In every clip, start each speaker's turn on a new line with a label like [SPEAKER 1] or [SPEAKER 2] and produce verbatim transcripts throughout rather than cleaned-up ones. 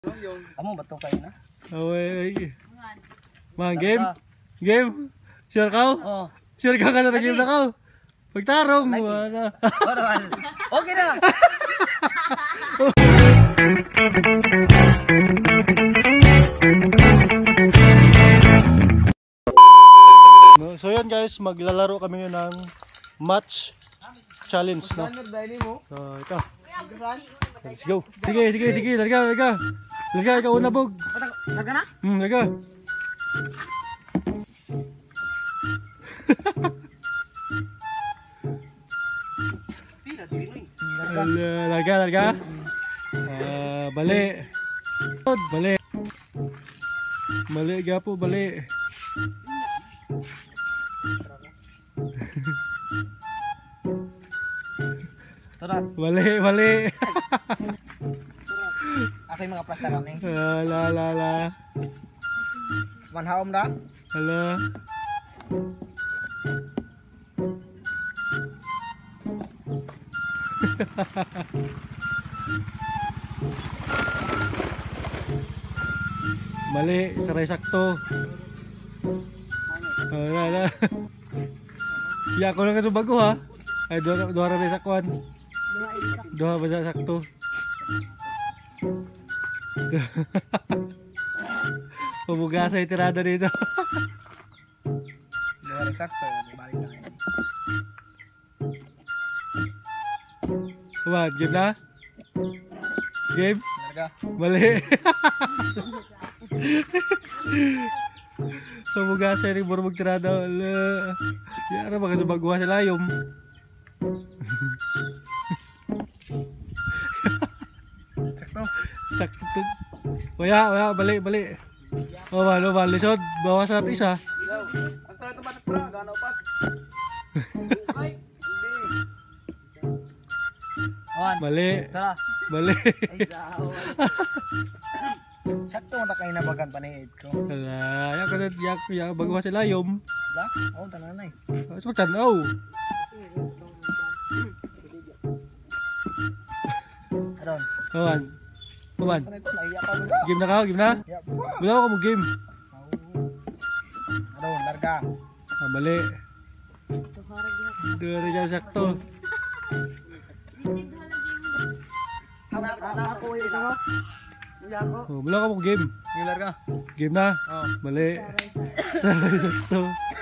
[SPEAKER 1] Amo bato kayo na.
[SPEAKER 2] Away. Mga game. Game. Sure ka?
[SPEAKER 1] Oo.
[SPEAKER 2] Sure ka ka na game na ka? Pagtarong mo na.
[SPEAKER 1] Okay na.
[SPEAKER 2] So yun guys, maglalaro kami ngayon ng match challenge, no? So ito. Let's go. Sige, sige, sige. Larga, larga. Larga, ikaw una, Bog.
[SPEAKER 1] Larga na?
[SPEAKER 2] Hmm, larga. Larga, larga. Ah, bali. Bali. Bali, gapo, bali.
[SPEAKER 1] Turat.
[SPEAKER 2] Bali, bali.
[SPEAKER 1] Ako yung mga prasaran eh.
[SPEAKER 2] La la la.
[SPEAKER 1] Manhaom na?
[SPEAKER 2] Hala. Mali, saray sakto. Hala la. Ya ko lang ka bago ha. Ay dua dua ra sa kwan. Dua ba sa sakto? Pumuga sa itirada dito.
[SPEAKER 1] Dua ra sakto, balik na ngayon.
[SPEAKER 2] What, game na? Game?
[SPEAKER 1] Larga.
[SPEAKER 2] Mali. Pumuga sa rin burmog tirada. Yara baka baguha sa layom.
[SPEAKER 1] Sakto.
[SPEAKER 2] Sakto. Waya, waya, bali, bali. Oh, malo, malo, lisod. Bawas natin isa.
[SPEAKER 1] Ilaw. Ang tara ito batak pra, gana upat. Ay, hindi. Awan.
[SPEAKER 2] Mali.
[SPEAKER 1] Tara.
[SPEAKER 2] Mali.
[SPEAKER 1] Ay, jaw. Sakto mo na kayo nabagan panihid ko.
[SPEAKER 2] Wala, yak ko na, yak, yak, baguha sa layom.
[SPEAKER 1] Wala? Oo, tanan na eh.
[SPEAKER 2] Mas magtanaw.
[SPEAKER 1] Aron.
[SPEAKER 2] Kawan. Kawan.
[SPEAKER 1] Ano ito? Naiyak ka ba?
[SPEAKER 2] Game na ka, game na?
[SPEAKER 1] Iyak.
[SPEAKER 2] Wala ako mo game.
[SPEAKER 1] Aron, larga.
[SPEAKER 2] Ah, mali. Dura dyan sakto.
[SPEAKER 1] Ako yung ito mo.
[SPEAKER 2] Oh, wala ako mo game.
[SPEAKER 1] Yung larga.
[SPEAKER 2] Game na?
[SPEAKER 1] Oo.
[SPEAKER 2] Mali. Saray sakto.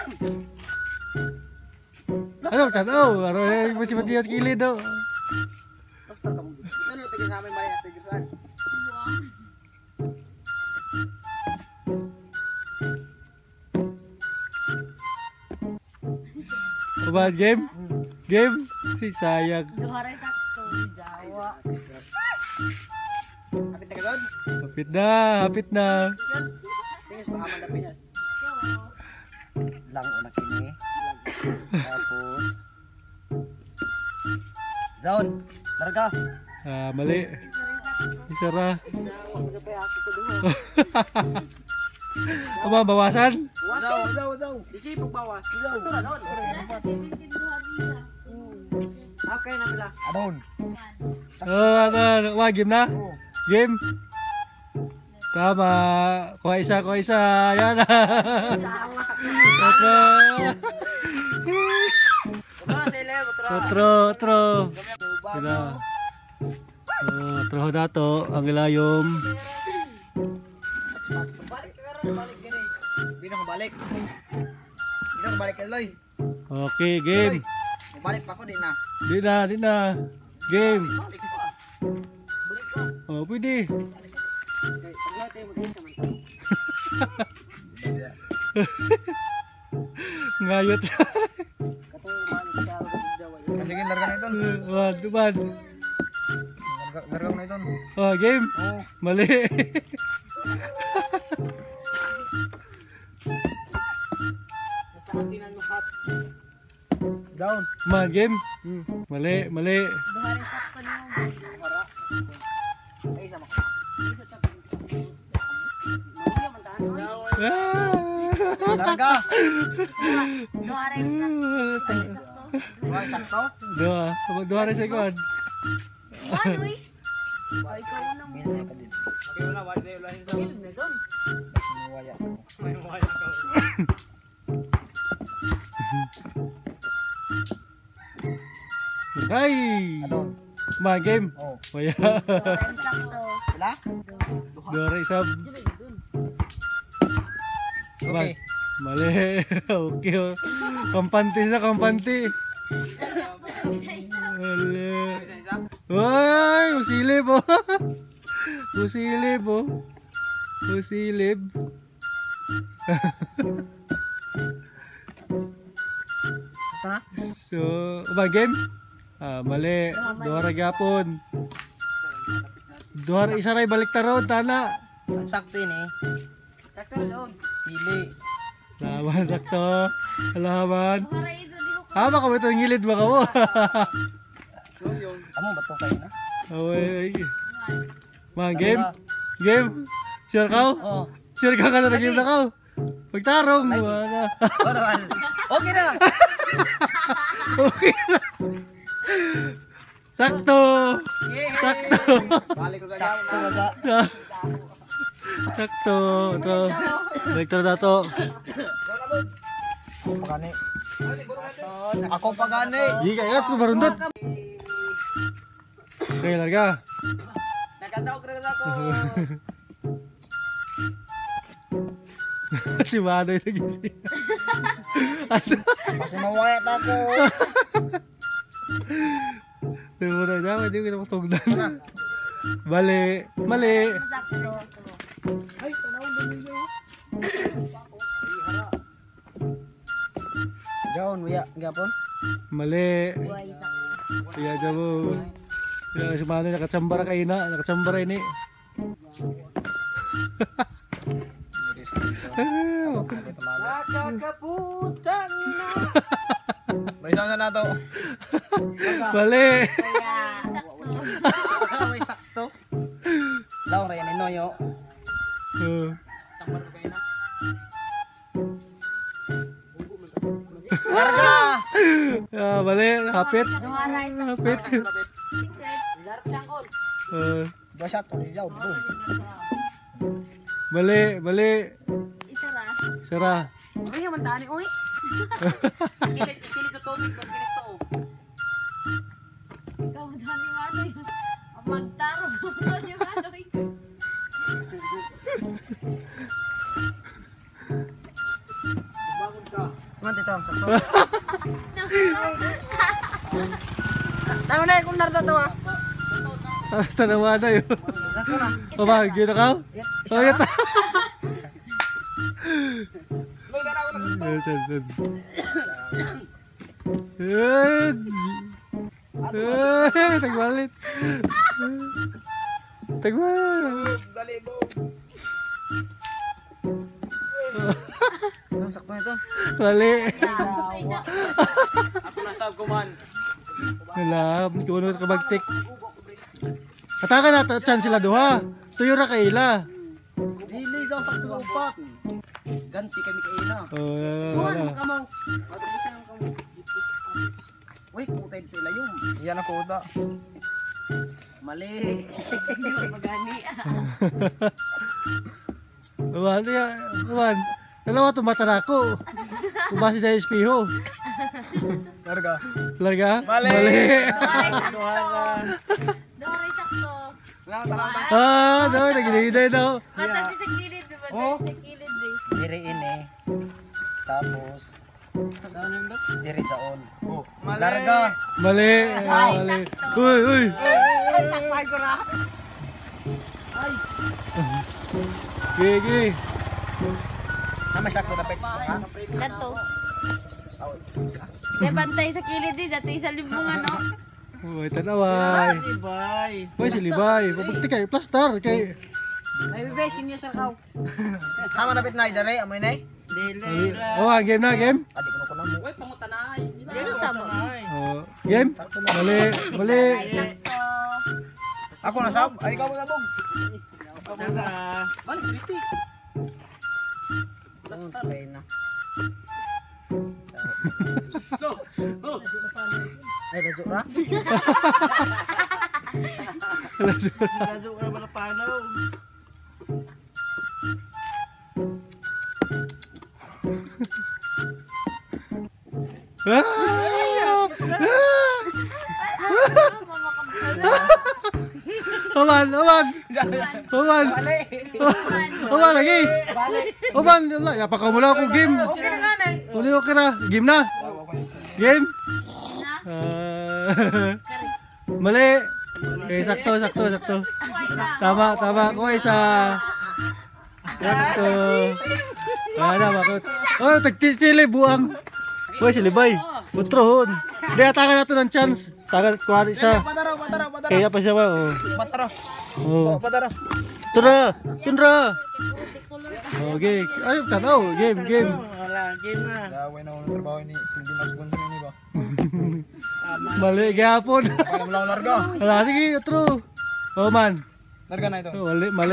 [SPEAKER 2] Ano, tanaw? Ano, eh, masih-mati yung kilid daw.
[SPEAKER 1] Basta ka mo. Ano, tigil namin mali at tigil saan?
[SPEAKER 2] Kawan, game? Game? Si sayang.
[SPEAKER 3] Duharay sakto, Jawa.
[SPEAKER 1] Kapit na ka doon?
[SPEAKER 2] Hapit na, hapit na.
[SPEAKER 1] Tingis pa aman na pinas. Lang una kini. Tapos Zaun, larga.
[SPEAKER 2] Ah, mali. Isara. Apa bawasan?
[SPEAKER 1] Zaw, zaw, zaw. Disi pagbawas. Zaw. Adon. Okay na pila. Adon.
[SPEAKER 2] Oh, ano, wah, game na?
[SPEAKER 1] Oo.
[SPEAKER 2] Game? Tama. Kuha isa, kuha isa. Yan. Otro. Otro, otro. Sila. Oh, otro na to. Ang ilayom.
[SPEAKER 1] Balik ka rin, balik gini. Bino ko balik. Bino ko balik Eloy.
[SPEAKER 2] Okay, game.
[SPEAKER 1] Balik pa ko din na.
[SPEAKER 2] Di na, di na. Game.
[SPEAKER 1] Balik pa. Balik ka.
[SPEAKER 2] Oh, pwede.
[SPEAKER 1] Okay, paglahat tayo mag-isa man.
[SPEAKER 2] Ngayot.
[SPEAKER 1] Katong balik ka ro gid daw. Sige, larga na ito.
[SPEAKER 2] Wan, duman.
[SPEAKER 1] Larga, larga na ito.
[SPEAKER 2] Oh, game.
[SPEAKER 1] Oo.
[SPEAKER 2] Mali.
[SPEAKER 1] Sa atin ang lahat. Down.
[SPEAKER 2] Man, game. Mali, mali.
[SPEAKER 3] Duharay sakto niyo.
[SPEAKER 1] Mara. Ay sama.
[SPEAKER 2] Ah.
[SPEAKER 1] Larga.
[SPEAKER 3] Duharay sakto.
[SPEAKER 1] Wala sakto.
[SPEAKER 2] Dua, dua hari sekon.
[SPEAKER 3] Ano eh? Ay, ikaw na mo.
[SPEAKER 1] Minay ka din. Okay mo na, wala tayo ulahin sa kilid na doon.
[SPEAKER 4] Sinuwaya.
[SPEAKER 1] May wala ka.
[SPEAKER 2] Ay!
[SPEAKER 4] Adon.
[SPEAKER 2] Mga game.
[SPEAKER 4] Oh.
[SPEAKER 2] Maya.
[SPEAKER 3] Dora sakto.
[SPEAKER 4] Wala?
[SPEAKER 2] Dora isab.
[SPEAKER 4] Okay.
[SPEAKER 2] Mali. Okay. Oh. Kampante sa kampante. Mali.
[SPEAKER 1] Isa-isa.
[SPEAKER 2] Ay! Usilip oh. Usilip oh. Usilip.
[SPEAKER 4] Ito na?
[SPEAKER 2] So, ba game? Ah, mali. Dora gapon. Dora isa ray balik taron tana.
[SPEAKER 4] Ang sakto yun eh.
[SPEAKER 1] Sakto doon.
[SPEAKER 4] Pili.
[SPEAKER 2] Laban sakto. Halaman.
[SPEAKER 3] Dora iso di ko.
[SPEAKER 2] Hama ka ba ito ngilid ba ka mo?
[SPEAKER 1] Doon yun.
[SPEAKER 4] Amo ba ito kayo na?
[SPEAKER 2] Away. Mga game? Game? Sure ka?
[SPEAKER 4] Oo.
[SPEAKER 2] Sure ka ka na nag-game na ka? Pagtarong. Wala.
[SPEAKER 4] Oh, naman. Okay na.
[SPEAKER 2] Okay na. Sakto. Sakto.
[SPEAKER 1] Balik ko sa
[SPEAKER 4] Sakto
[SPEAKER 1] yaw.
[SPEAKER 4] baga.
[SPEAKER 2] Sakto. Ito. Direktor na to.
[SPEAKER 4] Pagani. Ako pagani.
[SPEAKER 2] Hindi ka ingat ko marundot. Okay, larga.
[SPEAKER 1] Nagkataog rin ako.
[SPEAKER 2] Si Manoy lagi siya.
[SPEAKER 4] Kasi mawayat ako.
[SPEAKER 2] Diba na daw, hindi ko na matugnan. Mali. Mali.
[SPEAKER 3] Sakto.
[SPEAKER 1] Ay, tanawin din ninyo.
[SPEAKER 4] Jaon, waya. Gapon.
[SPEAKER 2] Mali.
[SPEAKER 3] Buhay sakto.
[SPEAKER 2] Kaya dyan mo. Kaya si Manoy nakatsambara kayo na. Nakatsambara ini.
[SPEAKER 1] Nakakaputang na. May isang na to.
[SPEAKER 2] Mali.
[SPEAKER 3] Kaya sakto.
[SPEAKER 4] May sakto. Daw, rin ni Noyo.
[SPEAKER 2] Uh,
[SPEAKER 1] Sambar ko kayo na.
[SPEAKER 4] Larga!
[SPEAKER 2] ah, mali. Hapit.
[SPEAKER 3] Dora sakto.
[SPEAKER 2] Hapit.
[SPEAKER 3] Secret.
[SPEAKER 1] Dark sangkol.
[SPEAKER 2] Uh,
[SPEAKER 4] Dua sakto. Jaw, dito.
[SPEAKER 2] mali. Mali.
[SPEAKER 3] Isa ra.
[SPEAKER 2] Sara.
[SPEAKER 1] Okay naman tani, oy. Kilit, kilit sa tubig pag kinis to.
[SPEAKER 3] Ikaw daw ni Manoy. Ang magtarong daw ni Manoy.
[SPEAKER 1] Bangon ka.
[SPEAKER 4] Naman dito, sakto.
[SPEAKER 1] Tama na kung narto to ah.
[SPEAKER 2] Ah, tanawa na yun.
[SPEAKER 4] Sakto na.
[SPEAKER 2] Papa, gina ka?
[SPEAKER 4] Isa
[SPEAKER 2] Oh, yata.
[SPEAKER 1] May gana ako na sunto.
[SPEAKER 2] Eh, eh, tagwalit. Tagwalit.
[SPEAKER 1] Dali mo.
[SPEAKER 4] Ito, sakto na ito.
[SPEAKER 2] Mali.
[SPEAKER 3] Isa.
[SPEAKER 1] Ako na sab ko man.
[SPEAKER 2] Wala, kuno ka magtik. Kataka na ta- chance sila duha. Tuyo ra kay ila.
[SPEAKER 4] Dili, jaw, sakto upat. Gansi kami kaina.
[SPEAKER 2] Oh,
[SPEAKER 3] Buwan
[SPEAKER 2] wala.
[SPEAKER 3] mo ka mo.
[SPEAKER 4] Uy, kutay sila yun. Iyan ako uda. Mali.
[SPEAKER 3] Hindi mo magani.
[SPEAKER 2] Wawan, ya, wawan. Dalawa tumata na ako. Kumasi sa espeho.
[SPEAKER 4] Larga.
[SPEAKER 2] Larga?
[SPEAKER 4] Mali.
[SPEAKER 3] Dora sakto.
[SPEAKER 2] Ah, no, naginihinay na.
[SPEAKER 3] Mata si sa kilid, di ba?
[SPEAKER 4] Oh.
[SPEAKER 3] Sa kilid, eh.
[SPEAKER 4] Diri ini. Tapos,
[SPEAKER 1] Saan yung dot?
[SPEAKER 4] diri jaon.
[SPEAKER 1] Oh.
[SPEAKER 4] Larga.
[SPEAKER 2] Mali. Ah, mali. Uy, uy.
[SPEAKER 1] Ay, sakpay ko na.
[SPEAKER 2] Gigi.
[SPEAKER 4] Nama sakto na pets ha?
[SPEAKER 3] Dato.
[SPEAKER 4] Oh.
[SPEAKER 3] Kaya bantay sa kilid, eh. Dati isa limbong ano.
[SPEAKER 2] Uy, tanaway.
[SPEAKER 1] Si bay.
[SPEAKER 2] Uy, si Libay. Pabukti kay plaster kay.
[SPEAKER 1] Ay, bebesin niya sa kaw.
[SPEAKER 4] Sama na pet na dere, amoy nay.
[SPEAKER 1] Dili.
[SPEAKER 2] Oh, ah, game na, game.
[SPEAKER 4] Adik ko na mo.
[SPEAKER 1] Uy, pangutanay.
[SPEAKER 3] Dito sa mo.
[SPEAKER 2] Oh, game. Mali, mali.
[SPEAKER 3] Sakto.
[SPEAKER 4] Ako na sab. Ay ikaw na bog.
[SPEAKER 1] Saga. Balik, pretty.
[SPEAKER 4] Okay na.
[SPEAKER 1] So, oh.
[SPEAKER 4] Ay dajo ra.
[SPEAKER 1] Radyo ka na pala panaw.
[SPEAKER 2] Oman, oman. Oman. Oman lagi. Oman, wala. Ya pa ka mula ako game.
[SPEAKER 1] Okay na nga na.
[SPEAKER 2] Uli okay na. Game na. Game. Ah, mali. Okay, sakto, sakto, sakto. Tama, tama. Ko isa. Sakto. Wala na, bakit? Oh, tagtitsili, buang. Uy, si Libay. Putrohon. Hindi, atakan natin ng chance. Tagan, kuha siya.
[SPEAKER 1] Pataro, pataro, pataro.
[SPEAKER 2] Kaya pa siya ba? Oh.
[SPEAKER 1] Pataro.
[SPEAKER 2] Oh.
[SPEAKER 1] Pataro.
[SPEAKER 2] Tundra! Tundra! Okay. Ay, tanaw. Game, game.
[SPEAKER 1] Wala, game na.
[SPEAKER 4] Gawin na ako ng trabaho ni Pilipinas kung sino ba?
[SPEAKER 2] Mali, gapon.
[SPEAKER 4] Kaya mo lang larga.
[SPEAKER 2] Wala, sige, true. Oh, man.
[SPEAKER 4] Larga na ito.
[SPEAKER 2] Oh, mali, mali.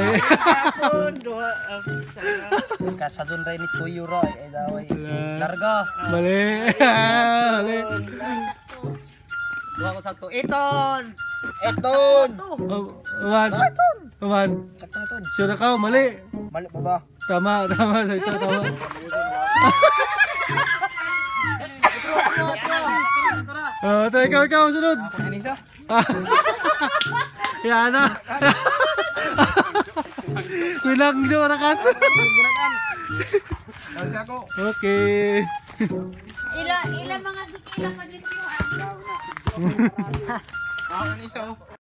[SPEAKER 4] Kasadun rin ni two euro eh daway. Larga.
[SPEAKER 2] Mali. Mali.
[SPEAKER 4] Duha ko sakto. Eton. Eton.
[SPEAKER 2] Oh, man. Oh, man.
[SPEAKER 4] Sakto na ton.
[SPEAKER 2] Sure na ka, mali.
[SPEAKER 4] Mali pa ba?
[SPEAKER 2] Tama, tama. Sa ito, tama. Oh, ito, ikaw, ikaw, sunod.
[SPEAKER 4] Ako na nisa.
[SPEAKER 2] Yan na. Bilang suarakan.
[SPEAKER 4] Kasi ako.
[SPEAKER 2] Okay.
[SPEAKER 3] Ila, ila mga sikila pa dito yung
[SPEAKER 4] Ako na nisa.